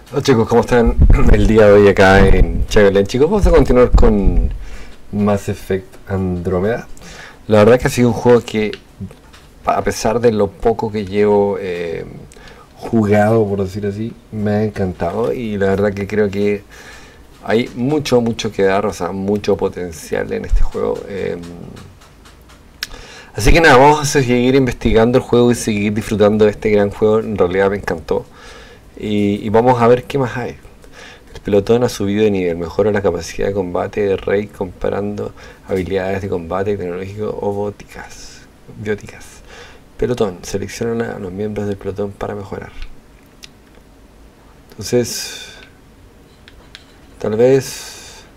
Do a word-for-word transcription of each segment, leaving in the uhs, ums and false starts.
Hola chicos, ¿cómo están? El día de hoy acá en Chagalen. Chicos, vamos a continuar con Mass Effect Andrómeda. La verdad que ha sido un juego que, a pesar de lo poco que llevo eh, jugado, por decir así, me ha encantado. Y la verdad que creo que hay mucho, mucho que dar, o sea, mucho potencial en este juego. Eh, así que nada, vamos a seguir investigando el juego y seguir disfrutando de este gran juego. En realidad me encantó. Y, y vamos a ver qué más hay. El pelotón ha subido de nivel, mejora la capacidad de combate de Rey comparando habilidades de combate tecnológico o bóticas, bióticas. Pelotón, selecciona a los miembros del pelotón para mejorar. Entonces, tal vez...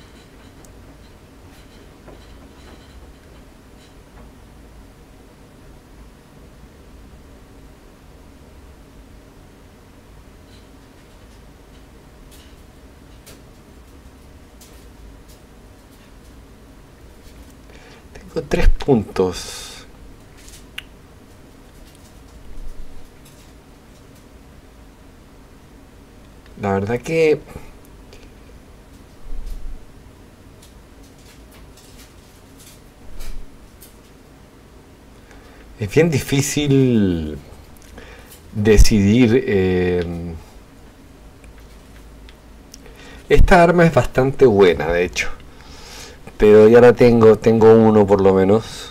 Tengo tres puntos. La verdad que... es bien difícil decidir... Eh, esta arma es bastante buena, de hecho. Pero ya la tengo, tengo uno por lo menos.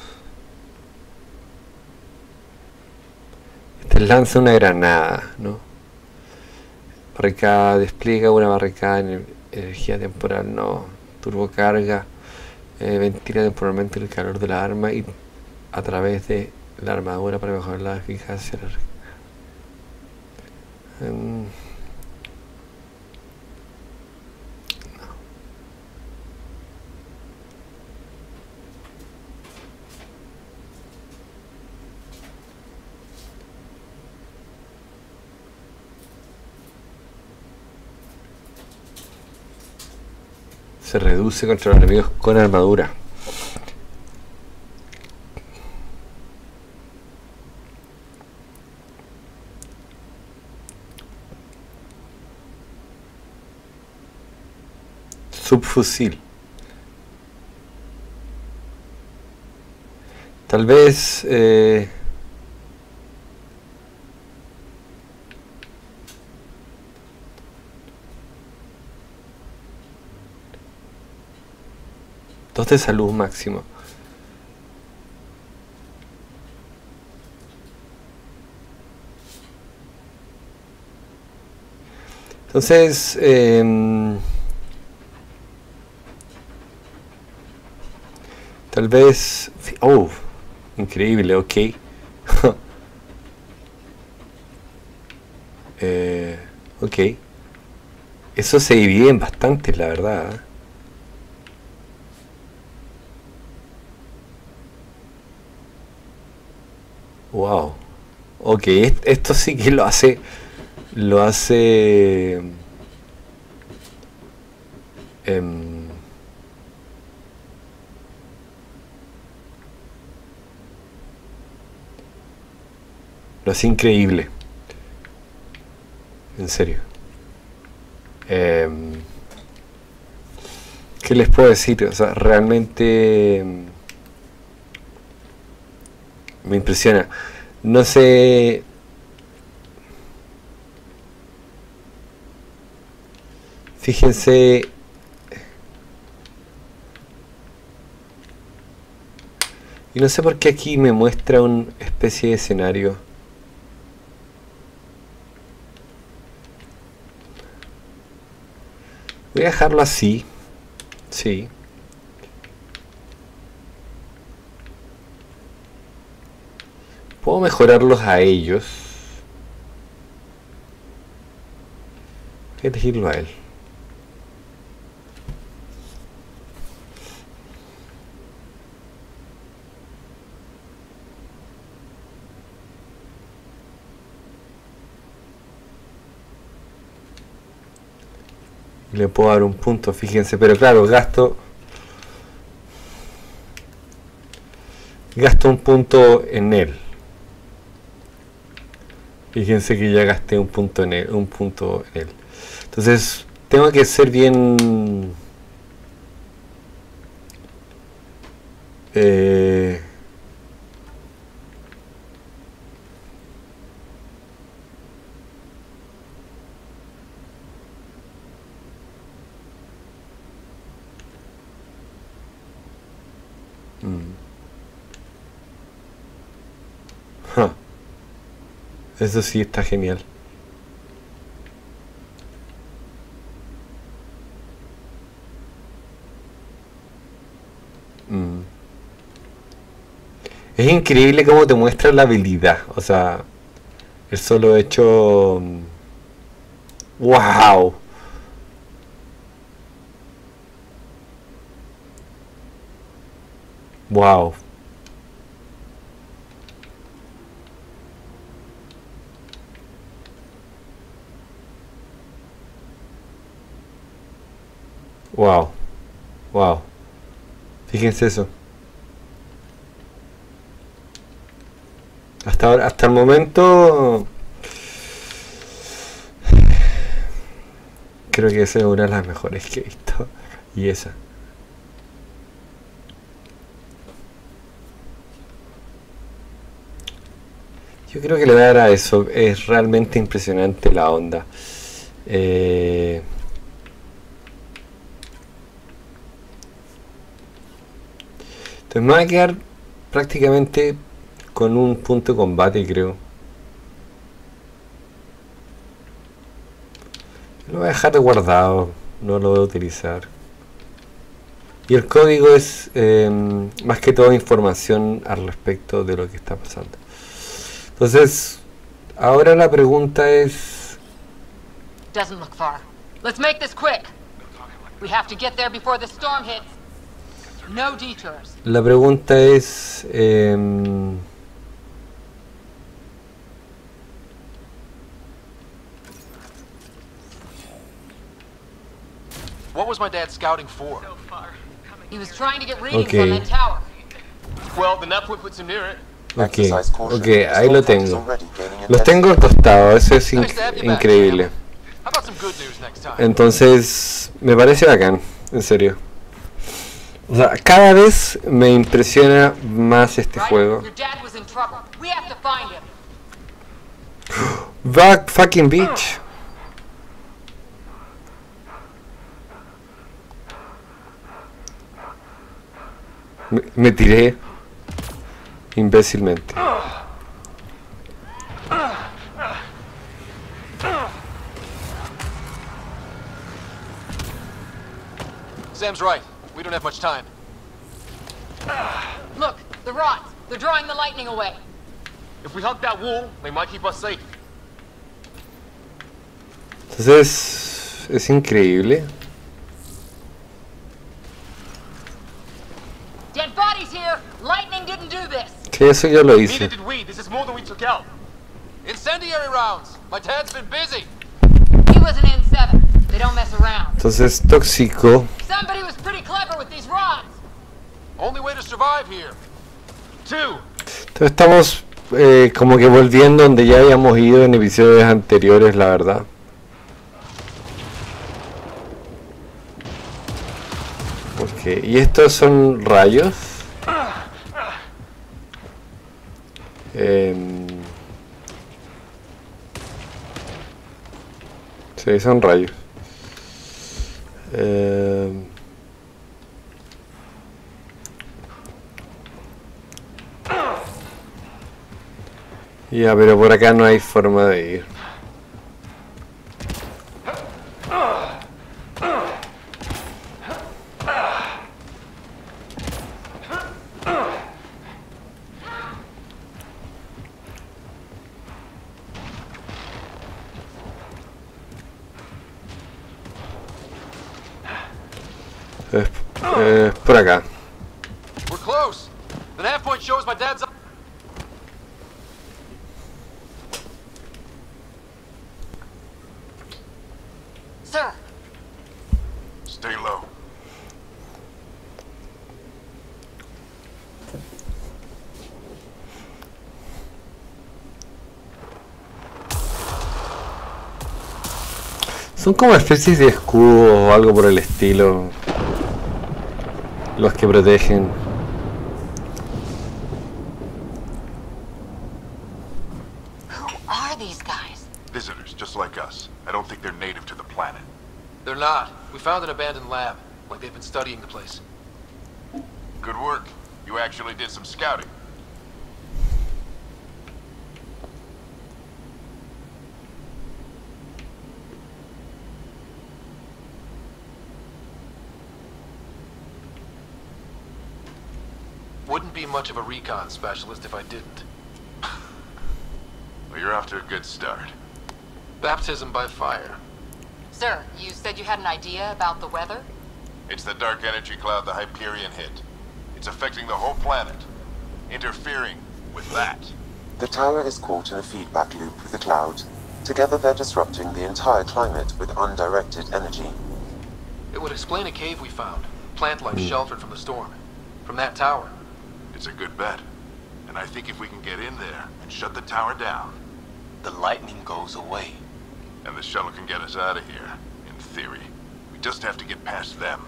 Este lanza una granada, ¿no? Barricada, despliega una barricada en energía temporal, no. Turbocarga, eh, ventila temporalmente el calor de la arma y a través de la armadura para mejorar la eficacia. Um, Se reduce contra los enemigos con armadura. Subfusil. Tal vez... Eh, dos de salud máximo. Entonces, eh, tal vez... Oh, increíble, ok. eh, ok. Eso se divide en bastantes, la verdad. ¿Eh? Wow. Ok, esto sí que lo hace... Lo hace... Eh, lo hace increíble. En serio. Eh, ¿Qué les puedo decir? O sea, realmente... me impresiona. No sé... Fíjense... Y no sé por qué aquí me muestra una especie de escenario. Voy a dejarlo así. Sí. Puedo mejorarlos a ellos. Voy a elegirlo a él. Le puedo dar un punto, fíjense, pero claro, gasto gasto un punto en él. Fíjense que ya gasté un punto en él, un punto en él. Entonces tengo que ser bien eh, mm. Ja. Eso sí está genial. Mm. Es increíble cómo te muestra la habilidad. O sea, el solo hecho... ¡Wow! ¡Wow! ¡Wow! ¡Wow! Fíjense eso. Hasta ahora, hasta el momento... Creo que esa es una de las mejores que he visto. Y esa. Yo creo que le voy a dar a eso. Es realmente impresionante la onda. Eh... Entonces me voy a quedar prácticamente con un punto de combate, creo. Lo voy a dejar de guardado. No lo voy a utilizar. Y el código es eh, más que todo información al respecto de lo que está pasando. Entonces, ahora la pregunta es... Doesn't look far. Let's make this quick. We have to get there before the storm hits. No detours. La pregunta es... Eh, What was my dad scouting for? He was trying to get readings Okay. on that tower. Well, the net point puts him near it. ok, ok, ahí lo tengo. Los tengo al costado, eso es inc increíble. How about some good news next time? Entonces, me parece bacán, en serio. O sea, cada vez me impresiona más este Right? juego. Your dad was in trouble. We have to find him. Back fucking bitch. Me, me tiré imbécilmente. Sam's right. We don't have much time. Look, the rods. They're drawing the lightning away. If we hug that wall, they might keep us safe. Entonces, es increíble. Dead bodies here. Lightning didn't do this. Sí, eso yo lo Neither hice. did we. This is more than we took out. Incendiary rounds. My dad's been busy. He was an N seven. They don't mess around. Entonces, tóxico. Somebody was pretty clever with these rods. Only way to survive here. Two. Entonces estamos eh, como que volviendo donde ya habíamos ido en episodios anteriores, la verdad. Ok, y estos son rayos. Em, sí, son rayos. Em, ya, pero por acá no hay forma de ir. Es, es por acá. We're close. The nav point shows my dad's up. Sir, Stay low. Son como especies de escudos o algo por el estilo. Los que protegen. Who are these guys? Visitors, just like us. I don't think they're native to the planet. They're not. We found an abandoned lab. Like they've been studying the place. Good work. You actually did some scouting. Wouldn't be much of a recon specialist if I didn't. Well, you're off to a good start. Baptism by fire. Sir, you said you had an idea about the weather? It's the dark energy cloud the Hyperion hit. It's affecting the whole planet. Interfering with that. The tower is caught in a feedback loop with the cloud. Together they're disrupting the entire climate with undirected energy. It would explain a cave we found. Plant-like sheltered from the storm. From that tower. It's a good bet. And I think if we can get in there and shut the tower down, the lightning goes away. And the shuttle can get us out of here, in theory. We just have to get past them.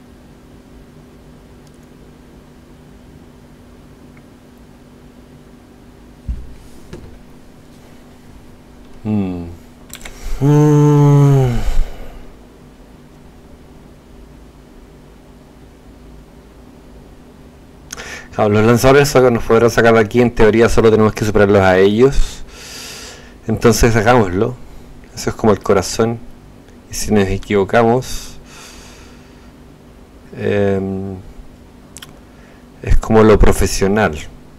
Hmm. Hmm. Claro, los lanzadores nos podrán sacar de aquí, en teoría solo tenemos que superarlos a ellos. Entonces hagámoslo. Eso es como el corazón. Y si nos equivocamos, eh, es como lo profesional.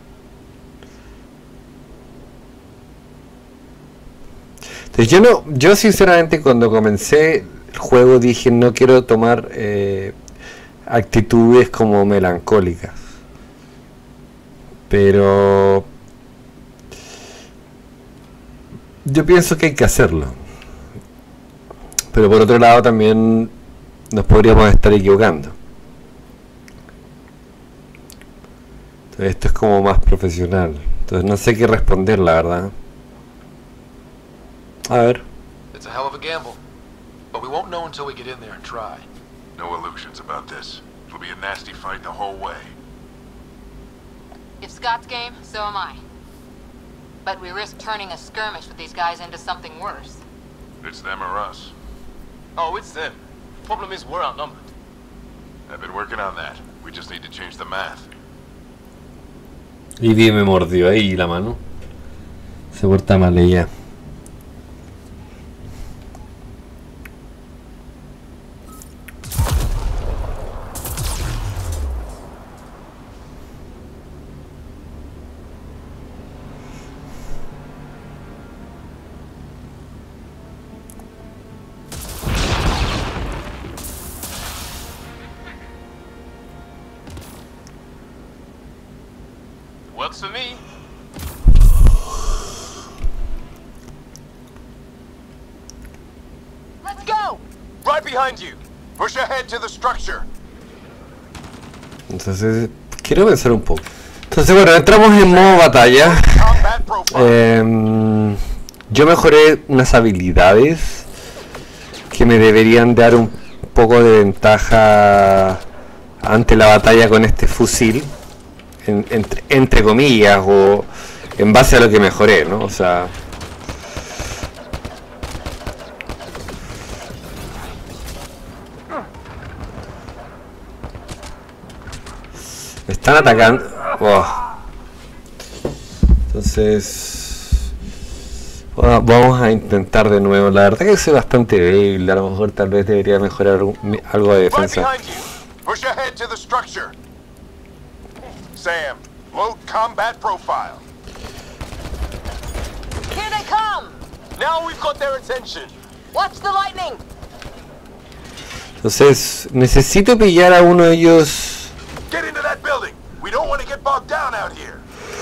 Entonces yo no, yo sinceramente cuando comencé el juego dije no quiero tomar eh, actitudes como melancólicas. Pero yo pienso que hay que hacerlo. Pero por otro lado también nos podríamos estar equivocando. Entonces esto es como más profesional. Entonces no sé qué responder, la verdad. A ver. It's a hell of a gamble. But we won't know until we get in there and try. No illusions about this. It'll be a nasty fight the whole way. If Scott's game, so am I. But we risk turning a skirmish with these guys into something worse. It's them or us. Oh, it's them. Problem is, we're outnumbered. I've been working on that. We just need to change the math. Y vi me mordió ahí la mano. Se porta mal ella. Works for me. Let's go! Right behind you. Push ahead to the structure. Entonces quiero pensar un poco. Entonces bueno, entramos en modo batalla. Combat profile. Eh, yo mejoré unas habilidades que me deberían dar un poco de ventaja ante la batalla con este fusil. En, entre, entre comillas, o en base a lo que mejoré, ¿no? O sea, me están atacando. Oh. Entonces bueno, vamos a intentar de nuevo. La verdad que soy bastante débil. A lo mejor tal vez debería mejorar un, algo de Right defensa. behind you. Push ahead to the structure. Sam, load combat profile. Here they come! Now we've got their attention. Watch the lightning! Entonces necesito pillar a uno de ellos. Get into that building. We don't want to get bogged down out here.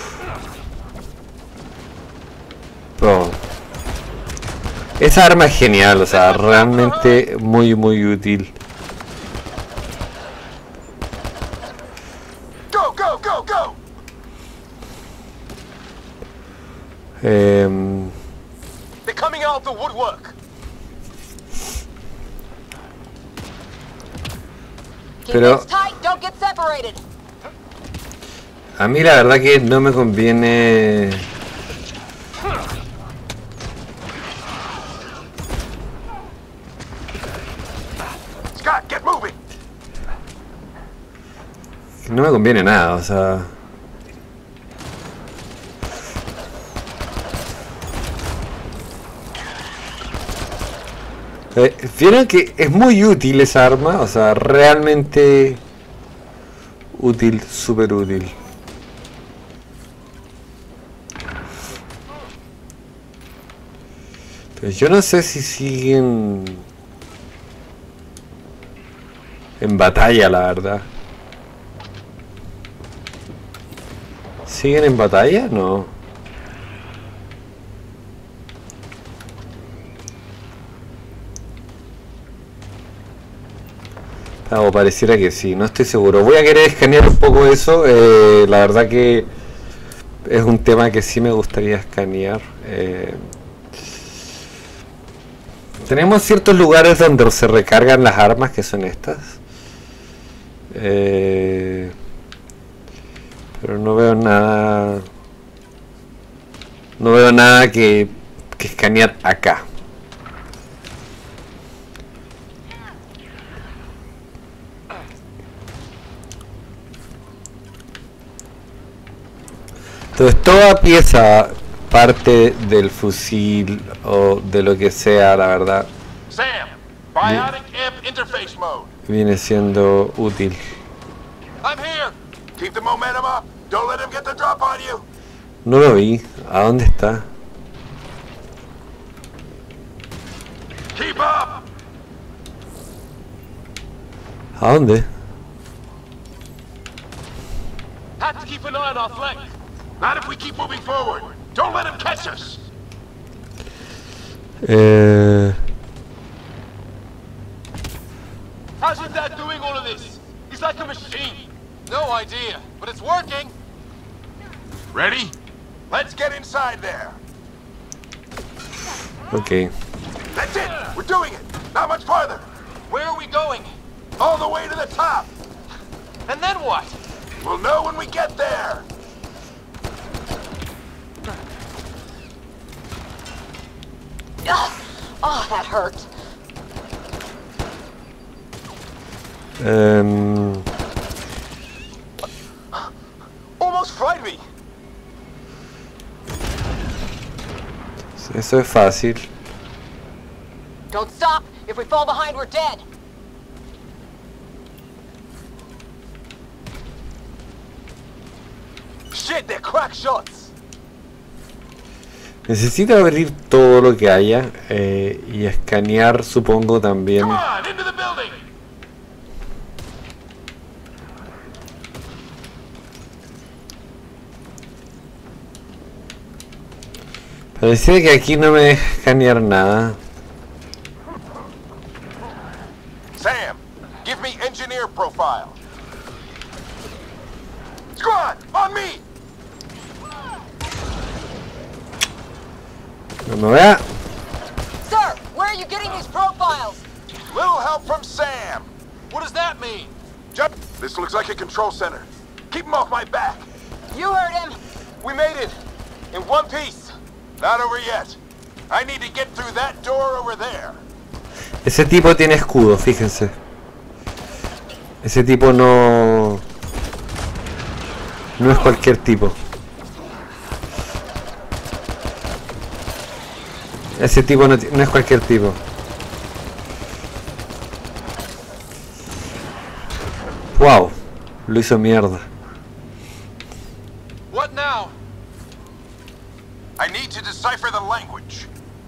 Oh. Esa arma es genial, o sea, realmente muy muy útil. Go, go, go, go. Eh, They're coming out of the woodwork. Keep Pero- things tight, don't get separated. A mí la verdad que no me conviene. Scott, get moving. No me conviene nada, o sea. Eh, Vieron que es muy útil esa arma, o sea, realmente útil, súper útil. Pero yo no sé si siguen en batalla, la verdad. ¿Siguen en batalla? No. Ah, o pareciera que sí, no estoy seguro. Voy a querer escanear un poco eso. Eh, la verdad que es un tema que sí me gustaría escanear. Eh, tenemos ciertos lugares donde se recargan las armas, que son estas. Eh, pero no veo nada. No veo nada que, que escanear acá. Entonces toda pieza, parte del fusil o de lo que sea, la verdad, Sam, biotic imp interface mode. viene siendo útil. I'm here. Keep the momentum up. Don't let him get the drop on you. No lo vi. ¿A dónde está? Keep up. ¿A dónde? Have to keep an eye on our flank. Not if we keep moving forward. Don't let him catch us. Eh, How's your dad doing all of this? He's like a machine. No idea, but it's working. Ready? Let's get inside there. ok. That's it. We're doing it. Not much farther. Where are we going? All the way to the top. And then what? We'll know when we get there. Ugh. Oh, that hurt. Em, Almost fried me. eso es fácil. Don't stop. If we fall behind, we're dead. Shit, they're crack shots. Necesito abrir todo lo que haya eh, y escanear, supongo, también. Come on, into the building. Parece que aquí no me deja escanear nada. Sam, give me engineer profile. Squad, on me. No me vea. Sir, where are you getting these profiles? Little help from Sam. What does that mean? Just, this looks like a control center. Keep him off my back. You heard him. We made it. In one piece. Not over yet. I need to get through that door over there. Ese tipo tiene escudo, fíjense. Ese tipo no... No es cualquier tipo. Ese tipo no, ti- no es cualquier tipo. Wow, lo hizo mierda. What now? I need to decipher the language.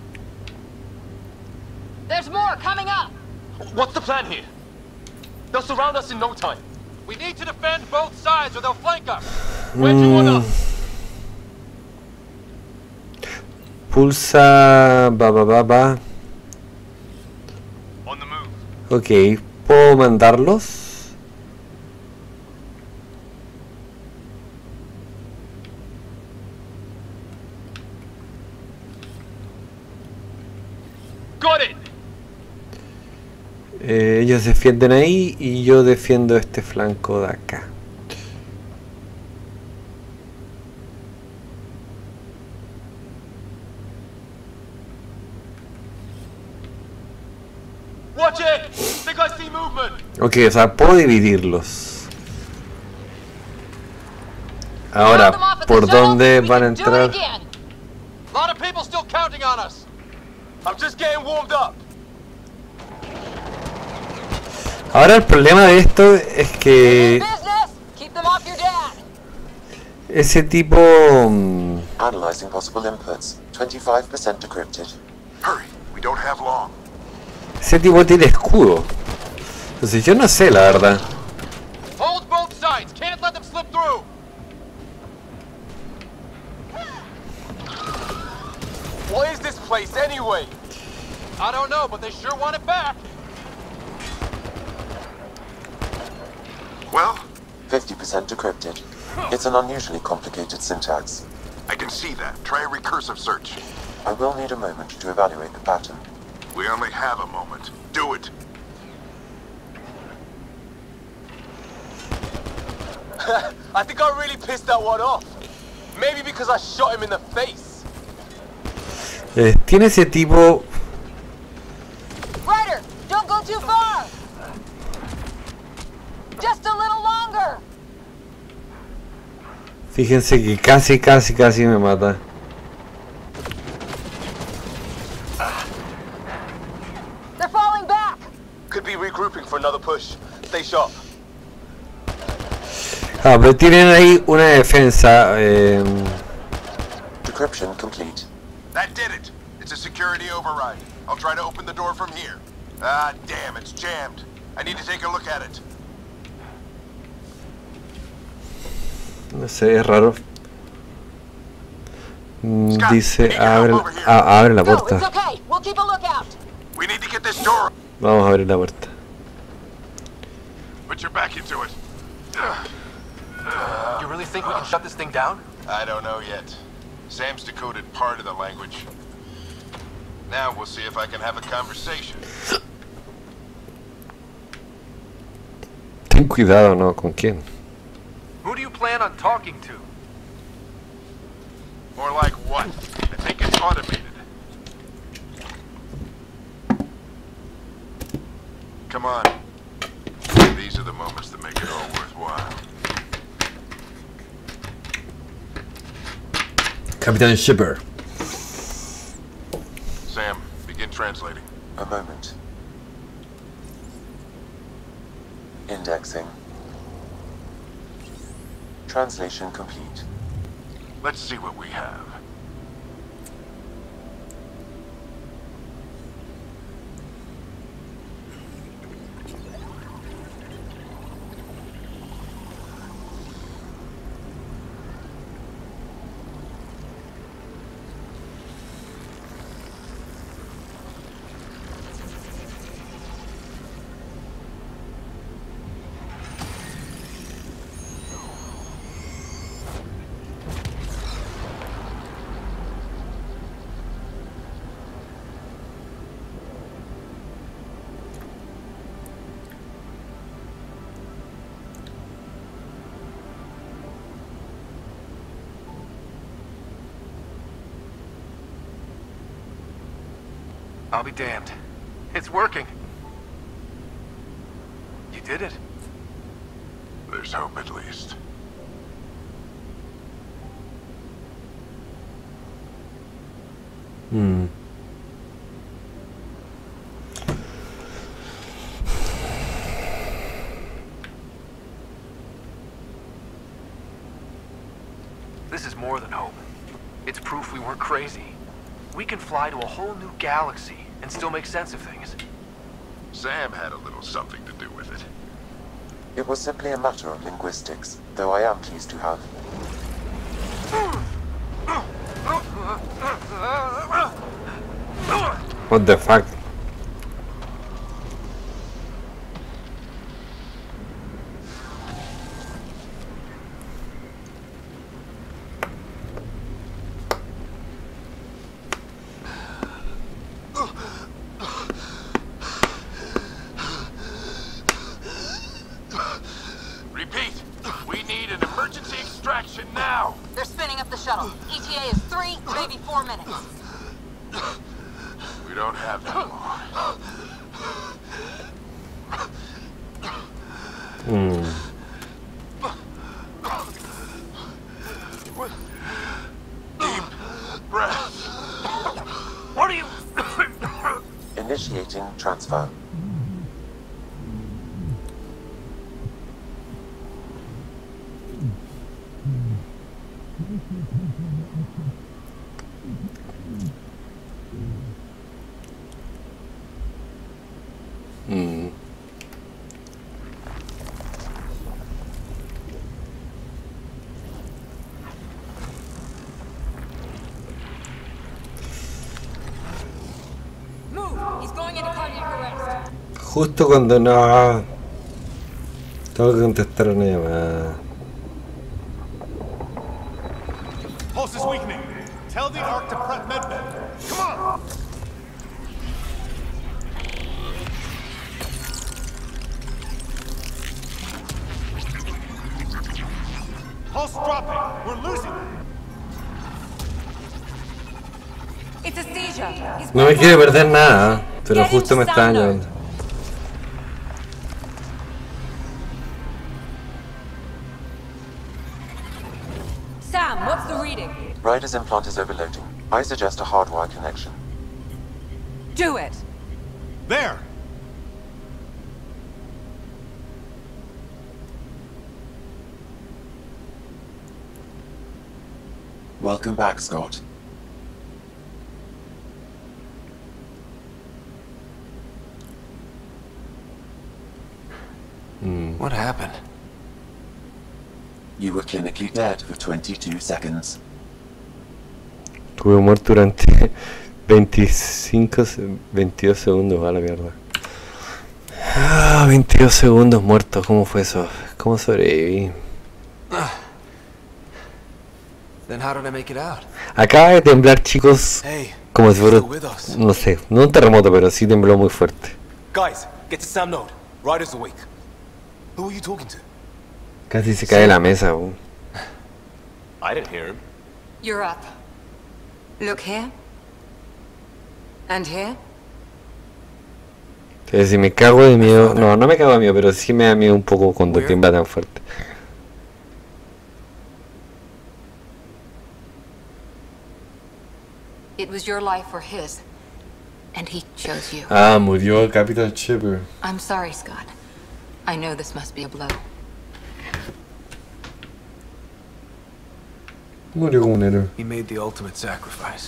There's more coming up. What's the plan here? They'll surround us in no time. We need to defend both sides or they'll flank us. Where do you want Mm, us? pulsa... Ba, ba, ba, ba. On the move. Ok, ¿puedo mandarlos? Got it. Eh, ellos defienden ahí y yo defiendo este flanco de acá. Watch it! Think I see movement! Ok, o sea, puedo dividirlos. Ahora, ¿por dónde van a entrar? A lot of people still counting on us. I'm just getting warmed up. Ahora el problema de esto es que ese tipo mm, Analyzing possible inputs. twenty-five percent decrypted. Hurry, we don't have long. ese tipo tiene escudo. Entonces yo no sé la verdad. Hold both sides. Can't let them slip through. What is this place anyway? I don't know, but they sure want it back. Well, fifty percent decrypted. It's an unusually complicated syntax. I can see that. Try a recursive search. I will need a moment to evaluate the pattern. We only have a moment. Do it. I think I really pissed that one off. Maybe because I shot him in the face. Eh, tiene ese tipo. Ryder, don't go too far. Just a little longer. Fíjense que casi, casi, casi me mata. They're falling back. Could be regrouping for another push. Stay sharp. Ah, pero tienen ahí una defensa. Eh, Decryption complete. That did it. It's a security override. I'll try to open the door from here. Ah, damn, it's jammed. I need to take a look at it. no sé, es raro. Mm, Scott, Dice, take it abre, up over here. ah, abre la No, puerta. it's okay. We'll keep a lookout. We need to get this door. Vamos a abrir la puerta. Put your back into it. You really think we can shut this thing down? I don't know yet. Sam's decoded part of the language. Now we'll see if I can have a conversation. Ten cuidado, ¿no? ¿Con quién? Who do you plan on talking to? More like what? I think it's automated. Come on. These are the moments that make it all worthwhile. Capitán Shipper. Sam, begin translating. A moment. Indexing. Translation complete. Let's see what we have. I'll be damned. It's working. You did it. There's hope at least. Hmm. This is more than hope. It's proof we weren't crazy. We can fly to a whole new galaxy and still make sense of things. Sam had a little something to do with it. It was simply a matter of linguistics, though I am pleased to have. What the fuck? shuttle. E T A is three, maybe four minutes. We don't have that long. Hmm. Deep breath. What are you... Initiating transfer. Hmm. Move! He's going into cardiac arrest. Justo cuando no... Tengo que contestar una llamada. Pulse is weakening. Tell the Ark to prep medbay. Come on! Pulse dropping. We're losing it. It's a seizure. He's No me quiere perder nada, pero justo me está dañando. Sam, what's the reading? Ryder's implant is overloading. I suggest a hardwire connection. Do it. There! Welcome back, Scott. What happened? You were clinically dead for twenty-two seconds. Estuve muerto durante veinticinco, veintidós segundos, a la mierda. Ah, veintidós segundos muerto, ¿cómo fue eso? ¿Cómo sobreviví? Then how did I make it out? Acaba de temblar, chicos, Hey, como si fuera, still with us. no sé, no un terremoto, pero sí tembló muy fuerte. Guys, get to Sam Node. Ryder's awake. Who are you talking to? Casi se cae la mesa. uh. I didn't hear him. You're up. Look here. And here. Entonces, si me cago de miedo, no, no me cago de miedo, pero sí me da miedo un poco cuando tiembla tan fuerte. It was your life or his. And he chose you. Ah, murió Capitán Shepard. I'm sorry, Scott. I know this must be a blow. Murió como un héroe. He made the ultimate sacrifice.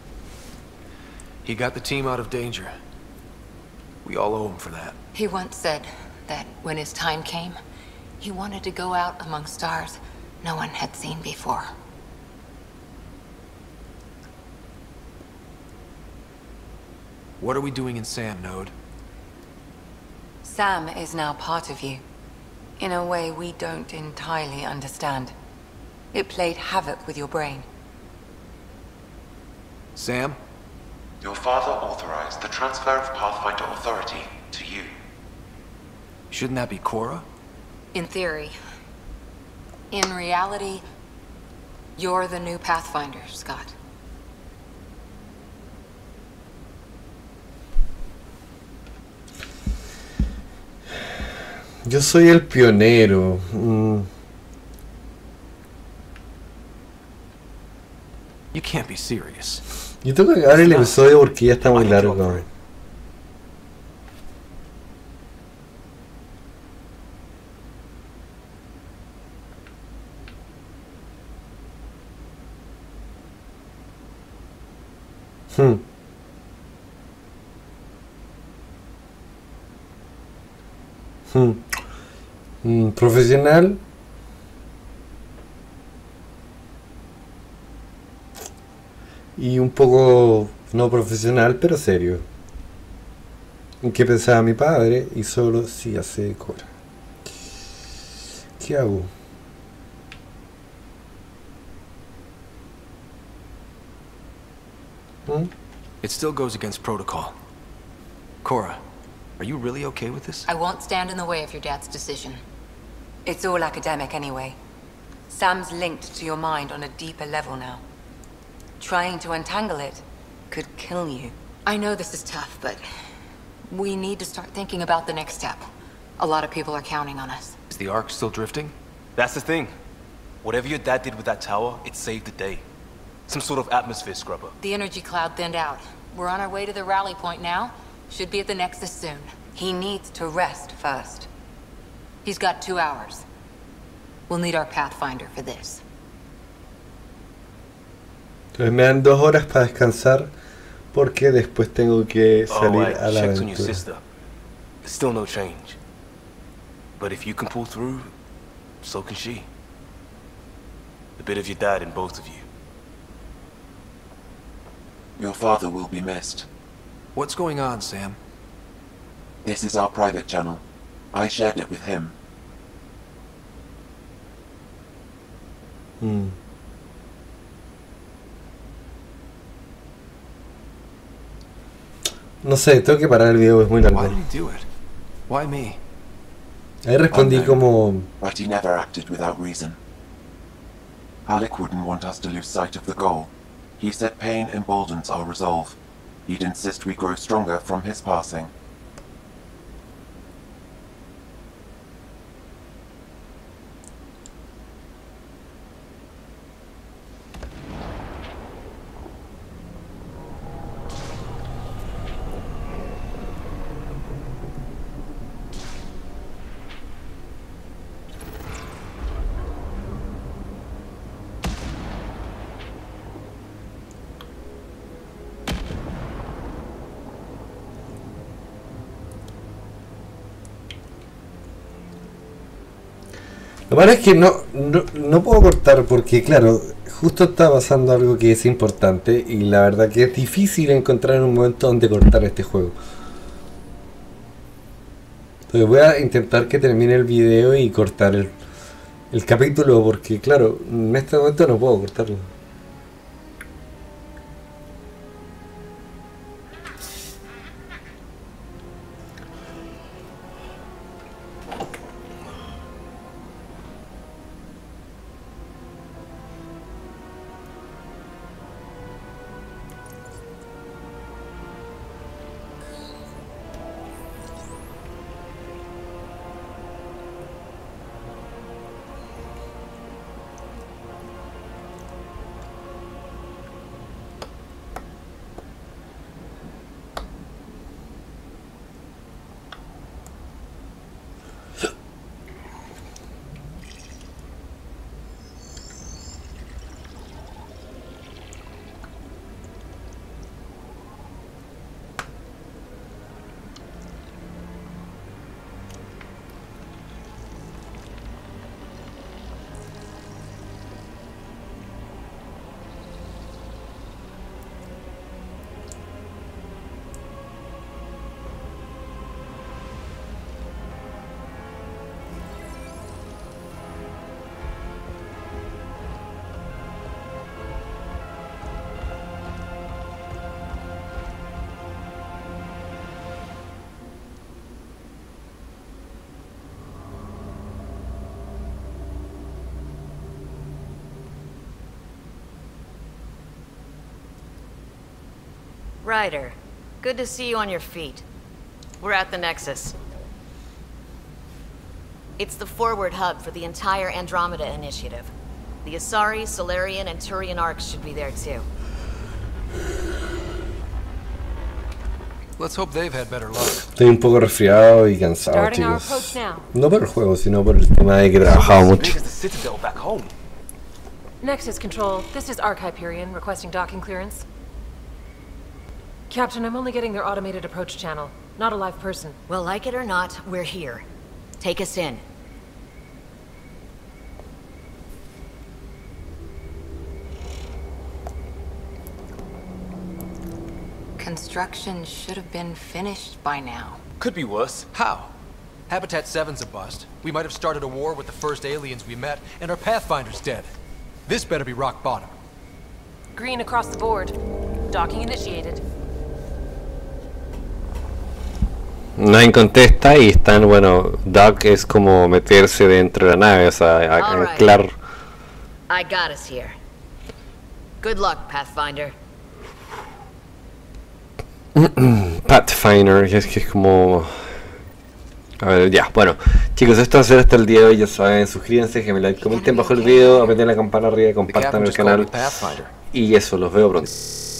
He got the team out of danger. We all owe him for that. He once said that when his time came, he wanted to go out among stars no one had seen before. What are we doing in Sam Node? Sam is now part of you, in a way we don't entirely understand. It played havoc with your brain. Sam? Your father authorized the transfer of Pathfinder authority to you. Shouldn't that be Cora? In theory. In reality, you're the new Pathfinder, Scott. Yo soy el pionero. Mm. You can't be serious. Yo tengo que acabar el episodio porque ya está muy largo. Hmm. Hmm. Mm, profesional. Y un poco no profesional, pero serio. ¿En qué pensaba mi padre? Y solo si hace Cora. ¿Qué hago? ¿Mm? It still goes against protocol. Cora, are you really okay with this? I won't stand in the way of your dad's decision. It's all academic anyway. Sam's linked to your mind on a deeper level now. Trying to untangle it could kill you. I know this is tough, but we need to start thinking about the next step. A lot of people are counting on us. Is the Ark still drifting? That's the thing. Whatever your dad did with that tower, it saved the day. Some sort of atmosphere scrubber. The energy cloud thinned out. We're on our way to the rally point now. Should be at the Nexus soon. He needs to rest first. He's got two hours. We'll need our Pathfinder for this. Entonces me dan dos horas para descansar porque después tengo que salir oh, right. a la Checked on your aventura. sister. Still no change. But if you can pull through, so can she. A bit of your dad in both of you. Your father will be missed. What's going on, Sam? This is our private channel. I shared it with him. Mm. No sé, tengo que parar el video, es muy largo. Why did he do it? Why me? Ahí respondí Unknown, como... But he never acted without reason. Alec wouldn't want us to lose sight of the goal. He said pain emboldens our resolve. He'd insist we grow stronger from his passing. Lo malo es que no, no, no puedo cortar porque, claro, justo está pasando algo que es importante y la verdad que es difícil encontrar un momento donde cortar este juego. Entonces voy a intentar que termine el video y cortar el, el capítulo porque, claro, en este momento no puedo cortarlo. Ryder, good to see you on your feet. We're at the Nexus. It's the forward hub for the entire Andromeda Initiative. The Asari, Solarian, and Turian arcs should be there too. Let's hope they've had better luck. Estoy un poco resfriado y cansado, chicos. No por el juego, sino por el tema de que he trabajado mucho. Nexus Control, this is Arc Hyperion requesting docking clearance. Captain, I'm only getting their automated approach channel, not a live person. Well, like it or not, we're here. Take us in. Construction should have been finished by now. Could be worse. How? Habitat seven's a bust. We might have started a war with the first aliens we met, and our Pathfinder's dead. This better be rock bottom. Green across the board. Docking initiated. Nadie contesta y están, bueno, Dock es como meterse dentro de la nave, o sea, a- anclar I got us here. Good luck, Pathfinder. Pathfinder, que es, que es como... A ver, ya, bueno. Chicos, esto va a ser hasta el día de hoy, ya saben, suscríbanse, déjenme like, comenten bajo el video, aprieten la campana arriba, compartan el canal. Y eso, los veo pronto.